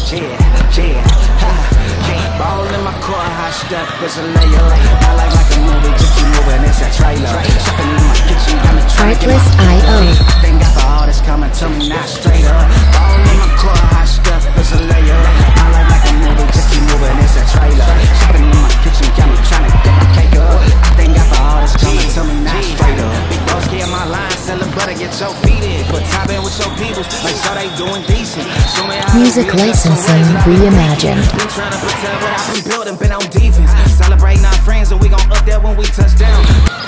Ball in my court, high step is a layer. I like a movie, just keep moving, it's a trailer. Shopping in my kitchen, got me trying to get my Artlist.io. Thank God for all this coming to me, not straight up. Ball in my court, high step is a layer. I like a movie, just keep moving, it's a trailer. Shopping in my kitchen, got me trying to get my cake up. Thank God for all this coming to me, not straight up. Big boss, get my line, sell a butter, get your feet in. Put top in with your peoples, like so they doing decent. Music licensing reimagined. Been trying to pretend, but I've been building, been on defense. Celebrating our friends, and we gon' up there when we touch down.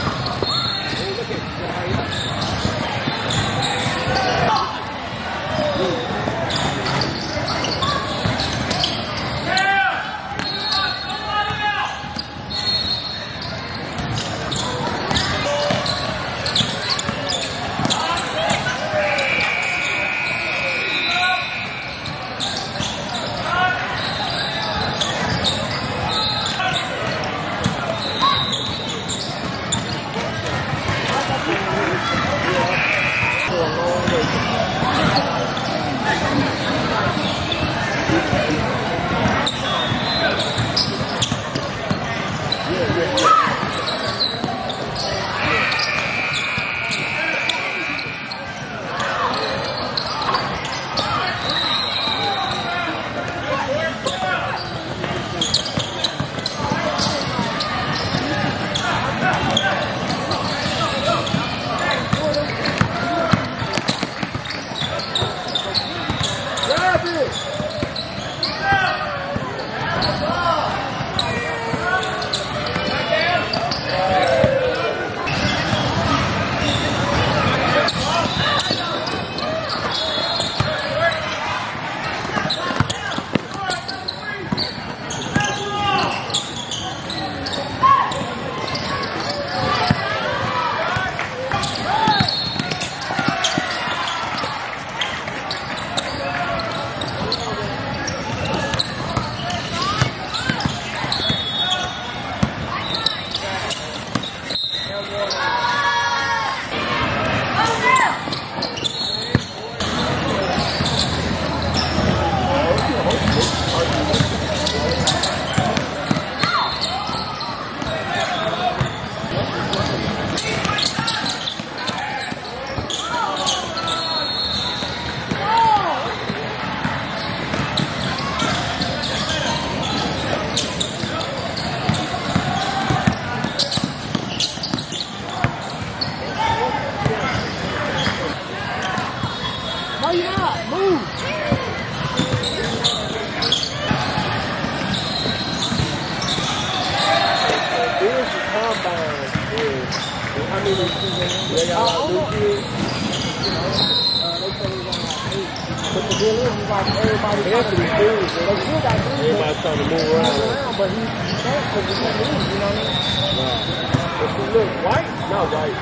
Everybody's trying to move around, but he can't because he can't move, you know what I mean? If he look white, not white,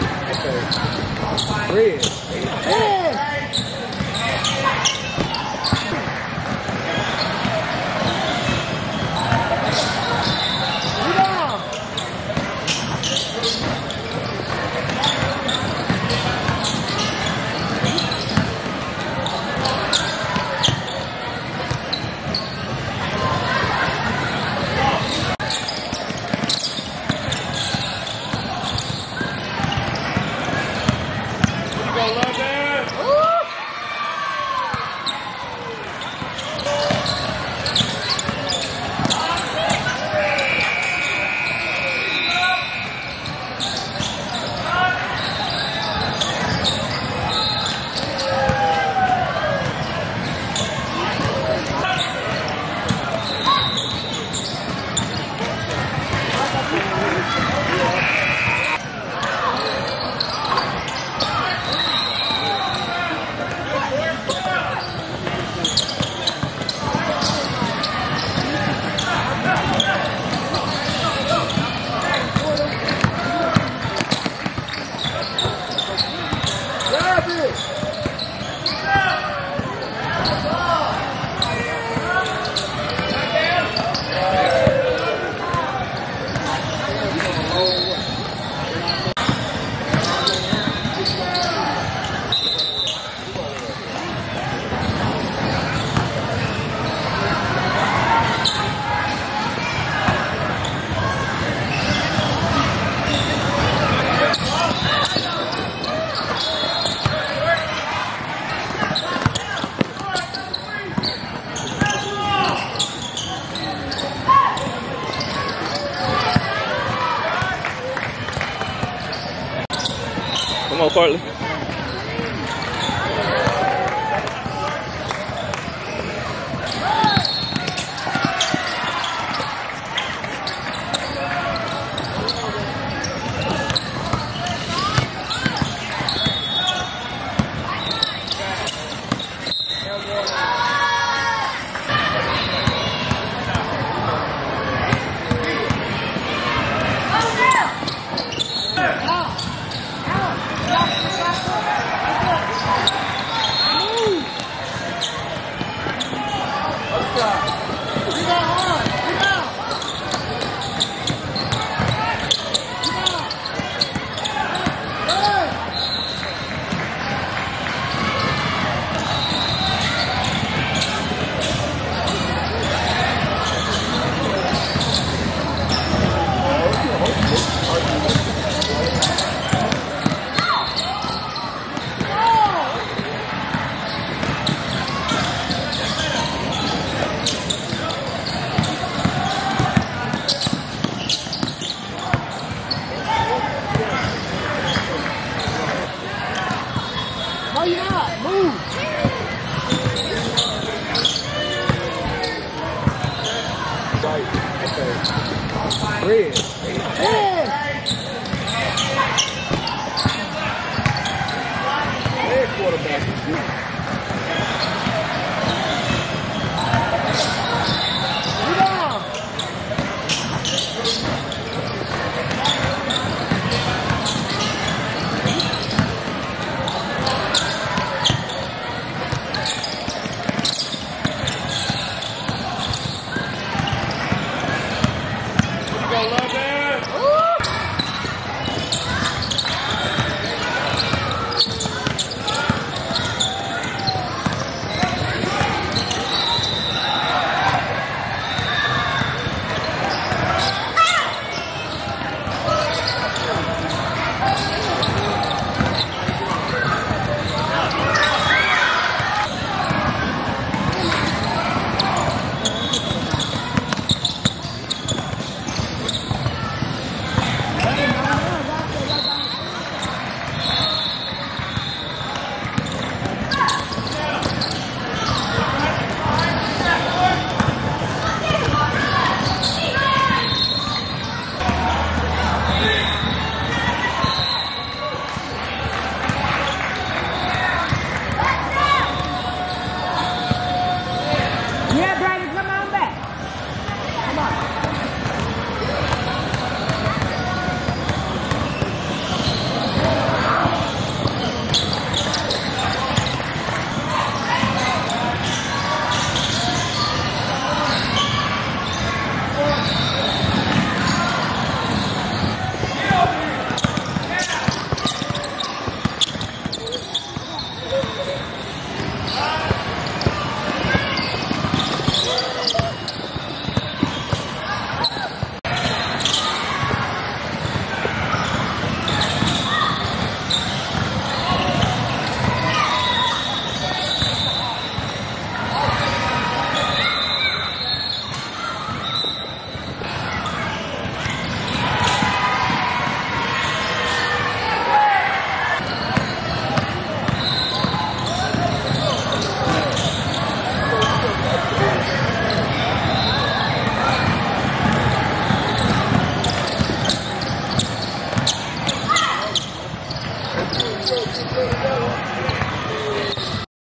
okay, red. partly. Hurry up, move. Right, okay. Red.